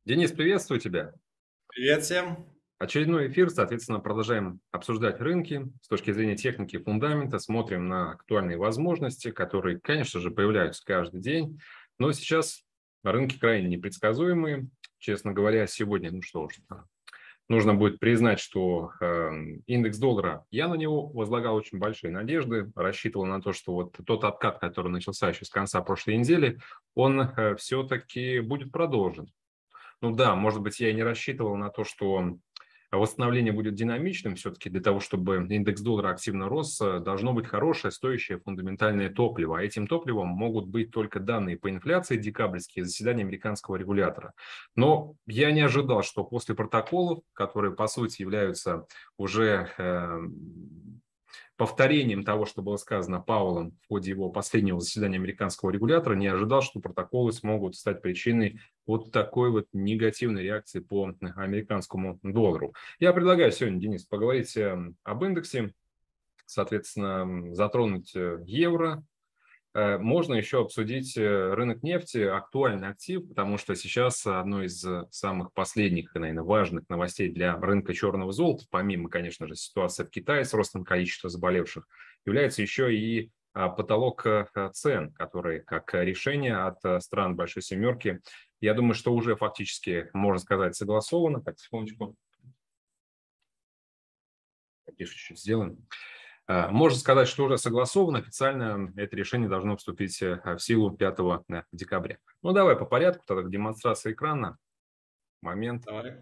Денис, приветствую тебя. Привет всем. Очередной эфир, соответственно, продолжаем обсуждать рынки с точки зрения техники фундамента, смотрим на актуальные возможности, которые, конечно же, появляются каждый день, но сейчас рынки крайне непредсказуемые. Честно говоря, сегодня, ну что ж, нужно будет признать, что индекс доллара, я на него возлагал очень большие надежды, рассчитывал на то, что вот тот откат, который начался еще с конца прошлой недели, он все-таки будет продолжен. Ну да, может быть, я и не рассчитывал на то, что восстановление будет динамичным. Все-таки для того, чтобы индекс доллара активно рос, должно быть хорошее, стоящее фундаментальное топливо. А этим топливом могут быть только данные по инфляции декабрьские, заседания американского регулятора. Но я не ожидал, что после протоколов, которые, по сути, являются уже повторением того, что было сказано Пауэллом в ходе его последнего заседания американского регулятора, не ожидал, что протоколы смогут стать причиной вот такой вот негативной реакции по американскому доллару. Я предлагаю сегодня, Денис, поговорить об индексе, соответственно, затронуть евро. Можно еще обсудить рынок нефти, актуальный актив, потому что сейчас одной из самых последних, наверное, важных новостей для рынка черного золота, помимо, конечно же, ситуации в Китае с ростом количества заболевших, является еще и потолок цен, который как решение от стран Большой Семерки, я думаю, что уже фактически, можно сказать, согласовано. Так, секундочку, тише чуть-чуть сделаем. Можно сказать, что уже согласовано. Официально это решение должно вступить в силу 5 декабря. Ну, давай по порядку, тогда к демонстрации экрана. Момент. Давай.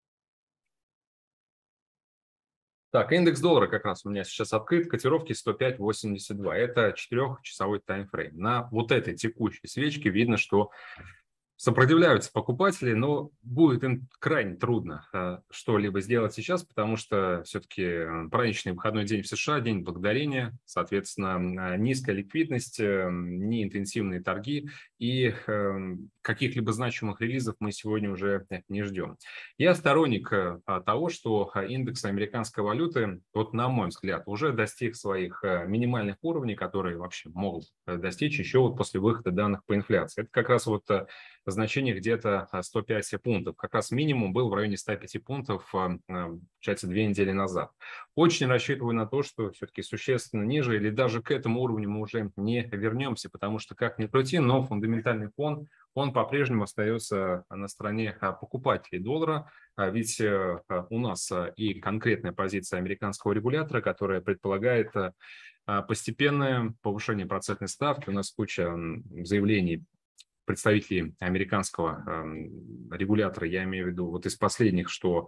Так, индекс доллара как раз у меня сейчас открыт, котировки 105.82. Это 4-часовой таймфрейм. На вот этой текущей свечке видно, что сопротивляются покупатели, но будет им крайне трудно что-либо сделать сейчас, потому что все-таки праздничный выходной день в США, день благодарения, соответственно, низкая ликвидность, неинтенсивные торги и каких-либо значимых релизов мы сегодня уже не ждем. Я сторонник того, что индекс американской валюты, вот на мой взгляд, уже достиг своих минимальных уровней, которые вообще могут достичь еще вот после выхода данных по инфляции. Это как раз вот значение где-то 105 пунктов. Как раз минимум был в районе 105 пунктов, получается, 2 недели назад. Очень рассчитываю на то, что все-таки существенно ниже или даже к этому уровню мы уже не вернемся, потому что, как ни крути, но фундаментальный фон, он по-прежнему остается на стороне покупателей доллара, ведь у нас и конкретная позиция американского регулятора, которая предполагает постепенное повышение процентной ставки. У нас куча заявлений представителей американского регулятора, я имею в виду вот из последних, что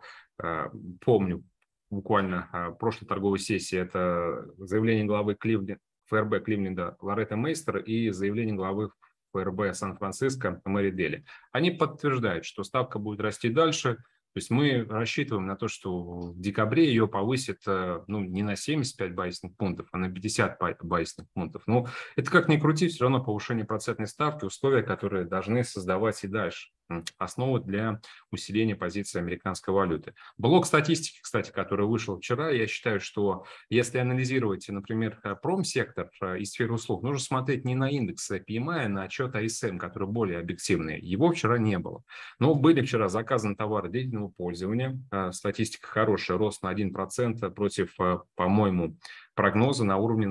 помню буквально прошлой торговой сессии, это заявление главы ФРБ Кливленда Лоретты Мейстер и заявление главы ФРБ Сан-Франциско Мэри Дели. Они подтверждают, что ставка будет расти дальше. То есть мы рассчитываем на то, что в декабре ее повысит ну, не на 75 базисных пунктов, а на 50 базисных пунктов. Ну, это как ни крути, все равно повышение процентной ставки, условия, которые должны создавать и дальше основу для усиления позиции американской валюты. Блок статистики, кстати, который вышел вчера, я считаю, что если анализировать, например, промсектор и сферу услуг, нужно смотреть не на индекс PMI, а на отчет ASM, который более объективный. Его вчера не было. Но были вчера заказаны товары длительного пользования. Статистика хорошая, рост на 1% против, по-моему, прогноза на уровне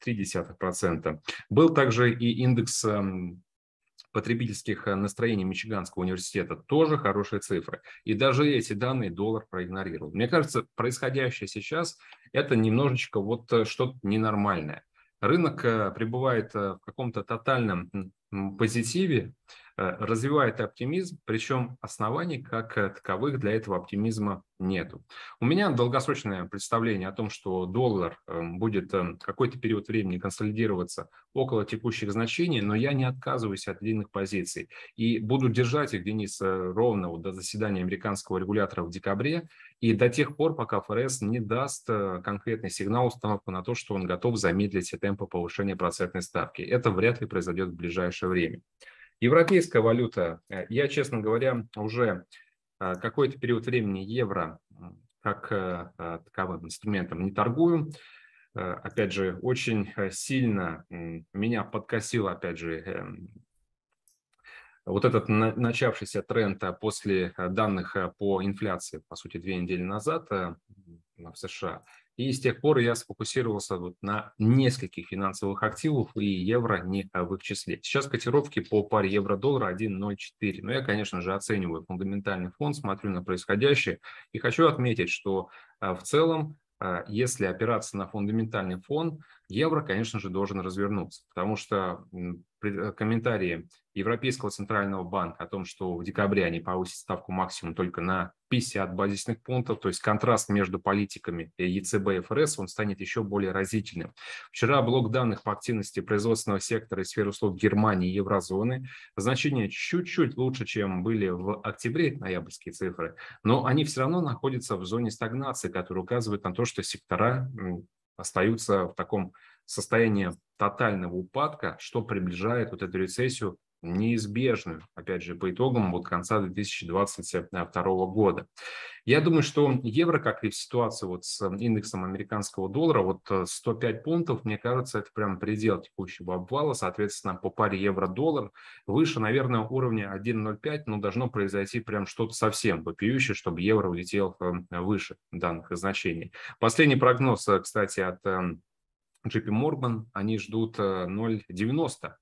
0,3%. Был также и индекс потребительских настроений Мичиганского университета, тоже хорошие цифры. И даже эти данные доллар проигнорировал. Мне кажется, происходящее сейчас – это немножечко вот что-то ненормальное. Рынок пребывает в каком-то тотальном позитиве, развивает оптимизм, причем оснований как таковых для этого оптимизма нету. У меня долгосрочное представление о том, что доллар будет какой-то период времени консолидироваться около текущих значений, но я не отказываюсь от длинных позиций и буду держать их, Денис, ровно вот до заседания американского регулятора в декабре и до тех пор, пока ФРС не даст конкретный сигнал, установку на то, что он готов замедлить темпы повышения процентной ставки. Это вряд ли произойдет в ближайшее время. Европейская валюта, я, честно говоря, уже какой-то период времени евро как таковым инструментом не торгую. Опять же, очень сильно меня подкосил, опять же, вот этот начавшийся тренд после данных по инфляции, по сути, 2 недели назад в США. И с тех пор я сфокусировался вот на нескольких финансовых активах, и евро не в их числе. Сейчас котировки по паре евро-доллара 1,04. Но я, конечно же, оцениваю фундаментальный фон, смотрю на происходящее. И хочу отметить, что в целом, если опираться на фундаментальный фон, евро, конечно же, должен развернуться. Потому что комментарии Европейского центрального банка о том, что в декабре они повысят ставку максимум только на 50 базисных пунктов, то есть контраст между политиками ЕЦБ и ФРС, он станет еще более разительным. Вчера блок данных по активности производственного сектора и сферы услуг Германии и еврозоны. Значения чуть-чуть лучше, чем были в октябре, ноябрьские цифры, но они все равно находятся в зоне стагнации, которая указывает на то, что сектора остаются в таком состоянии тотального упадка, что приближает вот эту рецессию неизбежную, опять же, по итогам вот конца 2022 года. Я думаю, что евро, как и в ситуации вот с индексом американского доллара, вот 105 пунктов, мне кажется, это прям предел текущего обвала. Соответственно, по паре евро-доллар выше, наверное, уровня 1,05, но должно произойти прям что-то совсем вопиющее, чтобы евро улетел выше данных значений. Последний прогноз, кстати, от JP Morgan, они ждут 0,90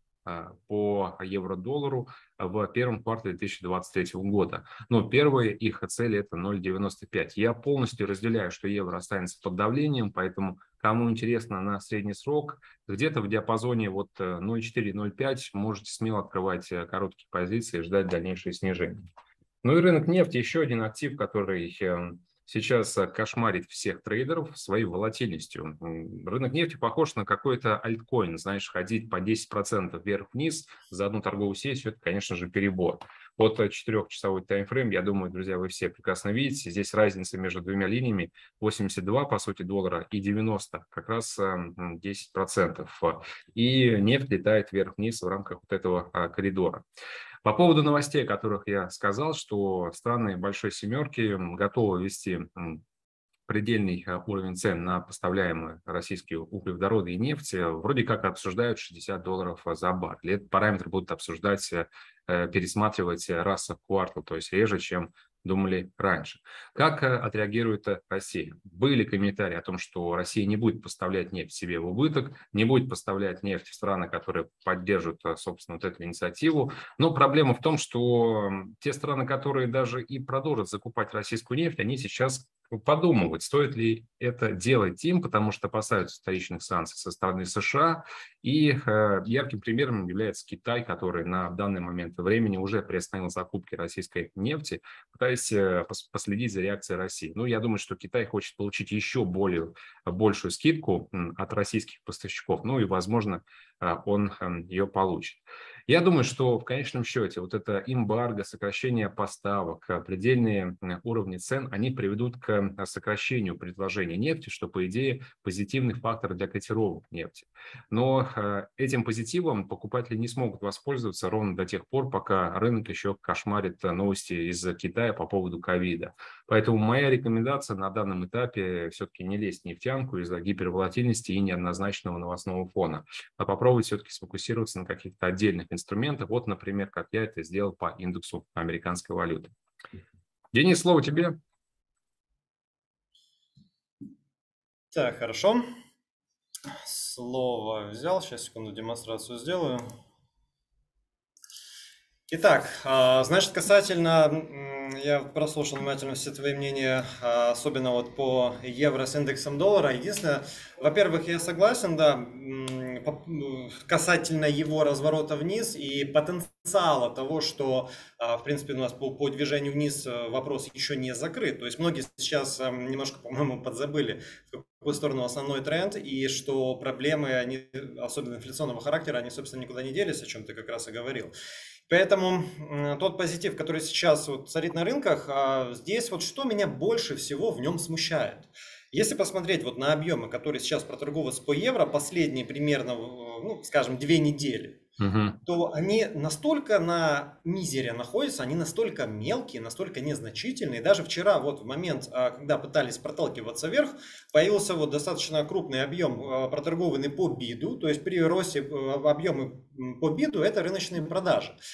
по евро-доллару в первом квартале 2023 года. Но первая их цель это 0,95. Я полностью разделяю, что евро останется под давлением, поэтому кому интересно на средний срок, где-то в диапазоне вот 0,4-0,5 можете смело открывать короткие позиции и ждать дальнейшее снижение. Ну и рынок нефти еще один актив, который сейчас кошмарит всех трейдеров своей волатильностью. Рынок нефти похож на какой-то альткоин. Знаешь, ходить по 10% вверх-вниз за одну торговую сессию, это, конечно же, перебор. Вот 4-часовой таймфрейм, я думаю, друзья, вы все прекрасно видите. Здесь разница между двумя линиями 82, по сути, доллара и 90, как раз 10%. И нефть летает вверх-вниз в рамках вот этого коридора. По поводу новостей, о которых я сказал, что страны Большой Семерки готовы ввести предельный уровень цен на поставляемые российские углеводороды и нефть, вроде как обсуждают $60 за баррель. Этот параметр будут обсуждать, пересматривать раз в квартал, то есть реже, чем думали раньше. Как отреагирует Россия? Были комментарии о том, что Россия не будет поставлять нефть себе в убыток, не будет поставлять нефть в страны, которые поддержат, собственно, вот эту инициативу. Но проблема в том, что те страны, которые даже и продолжат закупать российскую нефть, они сейчас подумывать, стоит ли это делать им, потому что опасаются вторичных санкций со стороны США. И ярким примером является Китай, который на данный момент времени уже приостановил закупки российской нефти, пытаясь последить за реакцией России. Ну, я думаю, что Китай хочет получить еще большую скидку от российских поставщиков, ну и, возможно, он ее получит. Я думаю, что в конечном счете вот это эмбарго, сокращение поставок, предельные уровни цен, они приведут к сокращению предложения нефти, что, по идее, позитивный фактор для котировок нефти. Но этим позитивом покупатели не смогут воспользоваться ровно до тех пор, пока рынок еще кошмарит новости из Китая по поводу ковида. Поэтому моя рекомендация на данном этапе все-таки не лезть в нефтянку из-за гиперволатильности и неоднозначного новостного фона, а попробовать все-таки сфокусироваться на каких-то отдельных инструментах. Вот, например, как я это сделал по индексу американской валюты. Денис, слово тебе. Так, хорошо. Слово взял. Сейчас, секунду, демонстрацию сделаю. Итак, значит, касательно, я прослушал внимательно все твои мнения, особенно вот по евро с индексом доллара. Единственное, во-первых, я согласен, да, касательно его разворота вниз и потенциала того, что, в принципе, у нас по движению вниз вопрос еще не закрыт. То есть многие сейчас немножко, по-моему, подзабыли, в какую сторону основной тренд, и что проблемы, они, особенно инфляционного характера, они, собственно, никуда не делись, о чем ты как раз и говорил. Поэтому тот позитив, который сейчас вот царит на рынках, здесь вот что меня больше всего в нем смущает. Если посмотреть вот на объемы, которые сейчас проторговываются по евро последние примерно, ну, скажем, 2 недели, то они настолько на мизере находятся, они настолько мелкие, настолько незначительные. Даже вчера, вот в момент, когда пытались проталкиваться вверх, появился вот достаточно крупный объем, проторгованный по биду, то есть при росте объема по биду это рыночные продажи.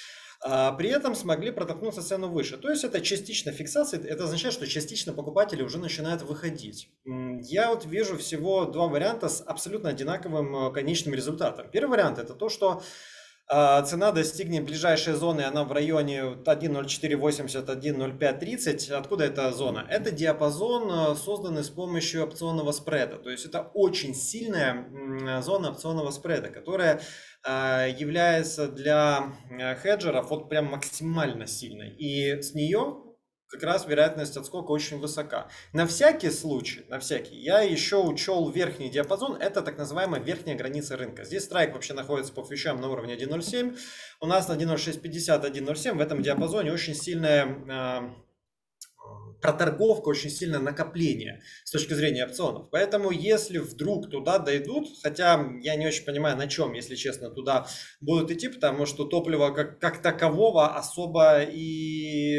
При этом смогли протолкнуться цену выше. То есть это частично фиксация, это означает, что частично покупатели уже начинают выходить. Я вот вижу всего два варианта с абсолютно одинаковым конечным результатом. Первый вариант это то, что цена достигнет ближайшей зоны, она в районе 1.0480, 1.0530. Откуда эта зона? Это диапазон, созданный с помощью опционного спреда. То есть это очень сильная зона опционного спреда, которая является для хеджеров вот прям максимально сильной. И с нее как раз вероятность отскока очень высока. На всякий случай, я еще учел верхний диапазон, это так называемая верхняя граница рынка. Здесь страйк вообще находится по фьючам на уровне 1.07, у нас на 1.0650, 1.07, в этом диапазоне очень сильная проторговка, очень сильное накопление с точки зрения опционов. Поэтому если вдруг туда дойдут, хотя я не очень понимаю на чем, если честно, туда будут идти, потому что топлива как такового особо и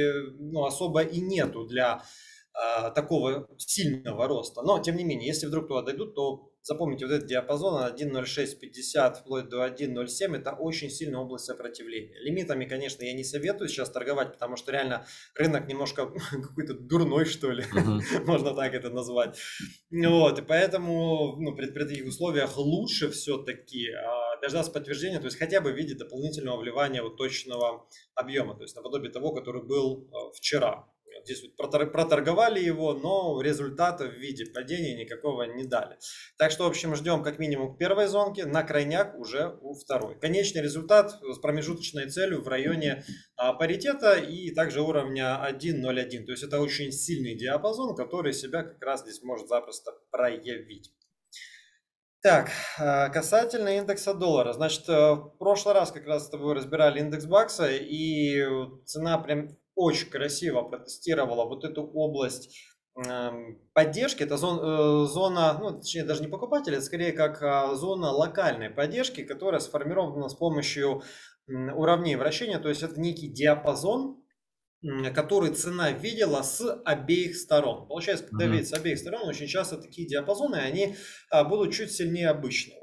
нету для такого сильного роста. Но, тем не менее, если вдруг туда дойдут, то запомните, вот этот диапазон 1.0650 вплоть до 1.07 это очень сильная область сопротивления. Лимитами, конечно, я не советую сейчас торговать, потому что реально рынок немножко какой-то дурной, что ли, можно так это назвать. Вот, и поэтому при таких условиях лучше все-таки дождаться подтверждения, то есть хотя бы в виде дополнительного вливания вот точного объема, то есть наподобие того, который был вчера. Здесь вот проторговали его, но результата в виде падения никакого не дали. Так что, в общем, ждем как минимум к первой зонке, на крайняк уже у второй. Конечный результат с промежуточной целью в районе паритета и также уровня 1.01. То есть это очень сильный диапазон, который себя как раз здесь может запросто проявить. Так, касательно индекса доллара. Значит, в прошлый раз как раз с тобой разбирали индекс бакса, и цена прям очень красиво протестировала вот эту область поддержки. Это зона, ну, точнее, даже не покупателя, это скорее как зона локальной поддержки, которая сформирована с помощью уровней вращения. То есть это некий диапазон, который цена видела с обеих сторон. Получается, когда видят с обеих сторон, очень часто такие диапазоны, они будут чуть сильнее обычного.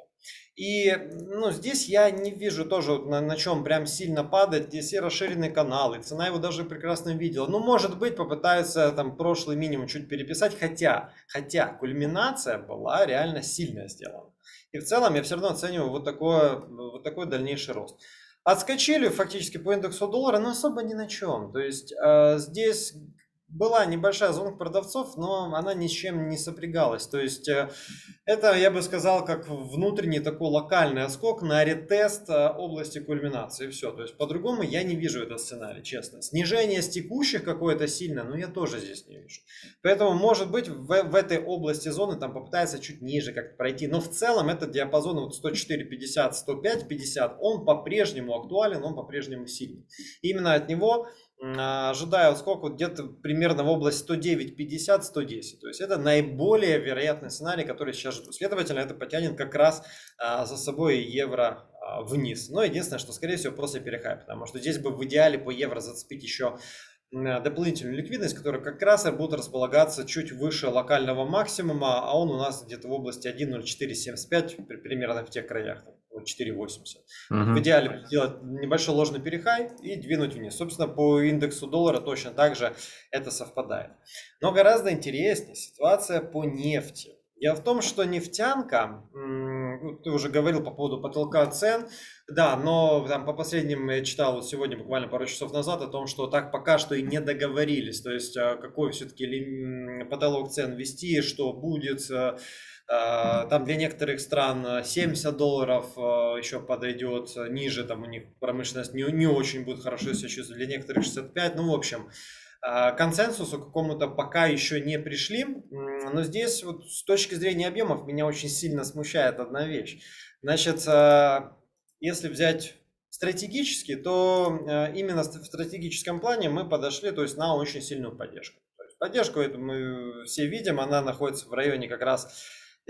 И здесь я не вижу тоже на чем прям сильно падать. Здесь и расширенный канал, и цена его даже прекрасно видела. Ну, может быть, попытаются там прошлый минимум чуть переписать, хотя кульминация была реально сильно сделана. И в целом я все равно оцениваю вот такой дальнейший рост. Отскочили фактически по индексу доллара, но особо ни на чем. То есть здесь была небольшая зона продавцов, но она ни с чем не сопрягалась. То есть это, я бы сказал, как внутренний такой локальный отскок на ретест области кульминации. Все. То есть по-другому я не вижу этот сценарий, честно. Снижение с текущих какое-то сильное, но я тоже здесь не вижу. Поэтому, может быть, в этой области зоны там попытается чуть ниже как-то пройти. Но в целом этот диапазон вот 104.50, 105.50, он по-прежнему актуален, он по-прежнему сильный. Именно от него ожидаю отскок вот где-то примерно в область 109.50, 110. То есть это наиболее вероятный сценарий, который сейчас жду. Следовательно, это потянет как раз за собой евро вниз. Но единственное, что скорее всего после перехайпа, потому что здесь бы в идеале по евро зацепить еще дополнительную ликвидность, которая как раз будет располагаться чуть выше локального максимума, а он у нас где-то в области 1.0475, примерно в тех краях, 4.80. В идеале делать небольшой ложный перехай и двинуть вниз. Собственно, по индексу доллара точно так же это совпадает. Но гораздо интереснее ситуация по нефти. Дело в том, что нефтянка, ты уже говорил по поводу потолка цен, да, но там по последним я читал вот сегодня, буквально пару часов назад, о том, что так пока что и не договорились, то есть какой все-таки потолок цен ввести, что будет. Там для некоторых стран 70 долларов еще подойдет, ниже там у них промышленность не очень будет хорошо себя чувствовать, для некоторых 65, ну в общем. К консенсусу какому-то пока еще не пришли, но здесь вот с точки зрения объемов меня очень сильно смущает одна вещь. Значит, если взять стратегически, то именно в стратегическом плане мы подошли, то есть на очень сильную поддержку. То есть поддержку эту мы все видим, она находится в районе как раз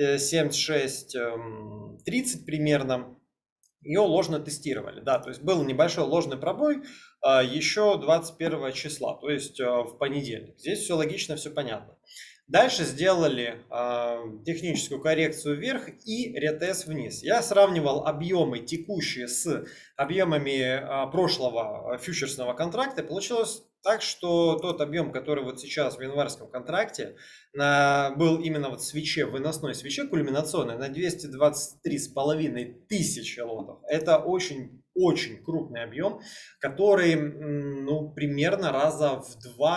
76.30 примерно. Ее ложно тестировали, да, то есть был небольшой ложный пробой еще 21 числа, то есть в понедельник. Здесь все логично, все понятно. Дальше сделали техническую коррекцию вверх и ретест вниз. Я сравнивал объемы текущие с объемами прошлого фьючерсного контракта. Получилось так, что тот объем, который вот сейчас в январском контракте был именно вот в свече, в выносной свече кульминационной на 223,5 тысячи лотов. Это очень крупный объем, который, ну, примерно раза в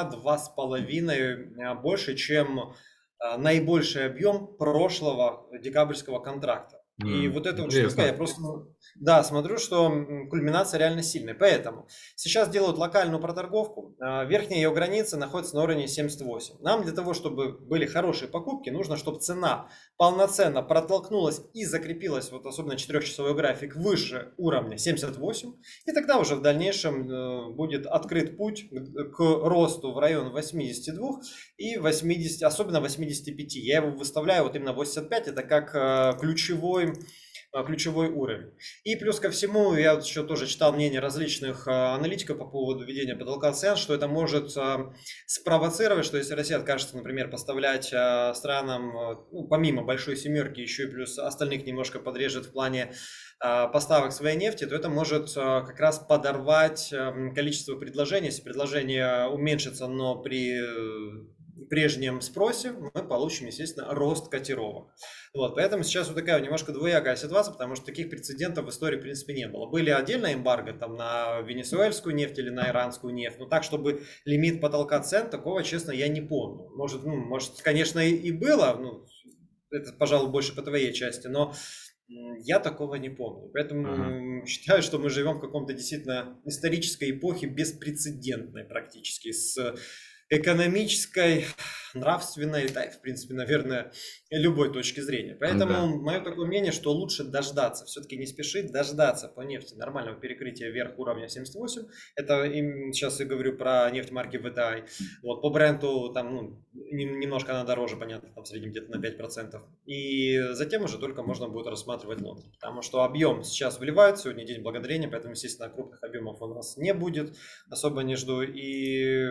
2-2,5 больше, чем наибольший объем прошлого декабрьского контракта. И вот эта вот штука, я просто, да, смотрю, что кульминация реально сильная. Поэтому сейчас делают локальную проторговку. Верхняя ее граница находится на уровне 78. Нам для того, чтобы были хорошие покупки, нужно, чтобы цена полноценно протолкнулась и закрепилась, вот особенно 4-часовой график, выше уровня 78. И тогда уже в дальнейшем будет открыт путь к росту в район 82 и 80, особенно 85. Я его выставляю вот именно 85, это как ключевой уровень. И плюс ко всему, я вот еще тоже читал мнение различных аналитиков по поводу введения потолка цен, что это может спровоцировать, что если Россия откажется, например, поставлять странам, ну, помимо большой семерки, еще и плюс остальных немножко подрежет в плане поставок своей нефти, то это может как раз подорвать количество предложений. Если предложение уменьшится, но при прежнем спросе, мы получим, естественно, рост котировок. Вот, поэтому сейчас вот такая немножко двоякая ситуация, потому что таких прецедентов в истории, в принципе, не было. Были отдельно эмбарго там на венесуэльскую нефть или на иранскую нефть, но так, чтобы лимит потолка цен, такого, честно, я не помню. Может, конечно, и было, ну, это, пожалуй, больше по твоей части, но я такого не помню. Поэтому считаю, что мы живем в каком-то действительно исторической эпохе, беспрецедентной практически, с экономической, нравственной, да, и, в принципе, наверное, любой точки зрения. Поэтому мое такое мнение, что лучше дождаться, все-таки не спешить, дождаться по нефти нормального перекрытия вверх уровня 78. Это сейчас я говорю про нефть марки VTI. Вот, по бренду там, ну, немножко она дороже, понятно, там в среднем где-то на 5%. И затем уже только можно будет рассматривать лот. Потому что объем сейчас вливают, сегодня день благодарения, поэтому, естественно, крупных объемов у нас не будет, особо не жду. И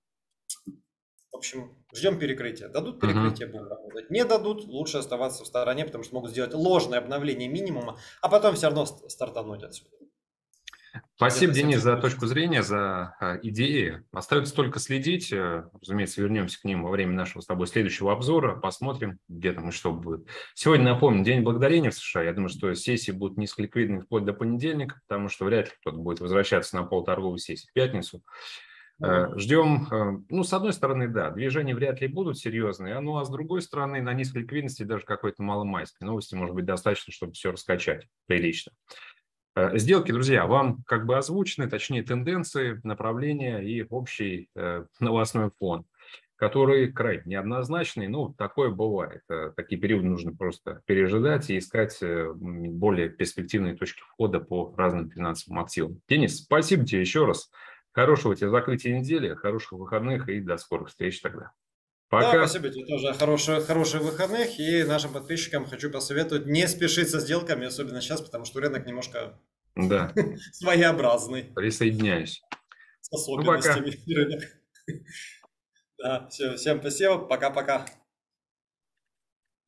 в общем, ждем перекрытия. Дадут перекрытие, будем работать. Не дадут, лучше оставаться в стороне, потому что могут сделать ложное обновление минимума, а потом все равно стартануть отсюда. Спасибо, Денис, за точку зрения, за идеи. Остается только следить. Разумеется, вернемся к ним во время нашего с тобой следующего обзора. Посмотрим, где там и что будет. Сегодня, напомню, День благодарения в США. Я думаю, что сессии будут низколиквидные вплоть до понедельника, потому что вряд ли кто-то будет возвращаться на полторговой сессии в пятницу. Ждем, ну, с одной стороны, да, движения вряд ли будут серьезные, ну, а с другой стороны, на низкой ликвидности даже какой-то маломайской новости может быть достаточно, чтобы все раскачать прилично. Сделки, друзья, вам как бы озвучены, точнее, тенденции, направления и общий новостной фон, который крайне неоднозначный, ну, такое бывает. Такие периоды нужно просто пережидать и искать более перспективные точки входа по разным финансовым активам. Денис, спасибо тебе еще раз. Хорошего тебе закрытия недели, хороших выходных и до скорых встреч тогда. Пока. Да, спасибо тебе тоже. Хороших выходных. И нашим подписчикам хочу посоветовать не спешить со сделками, особенно сейчас, потому что рынок немножко своеобразный. Присоединяюсь. С особенностями рынка. Да, всем спасибо. Пока-пока.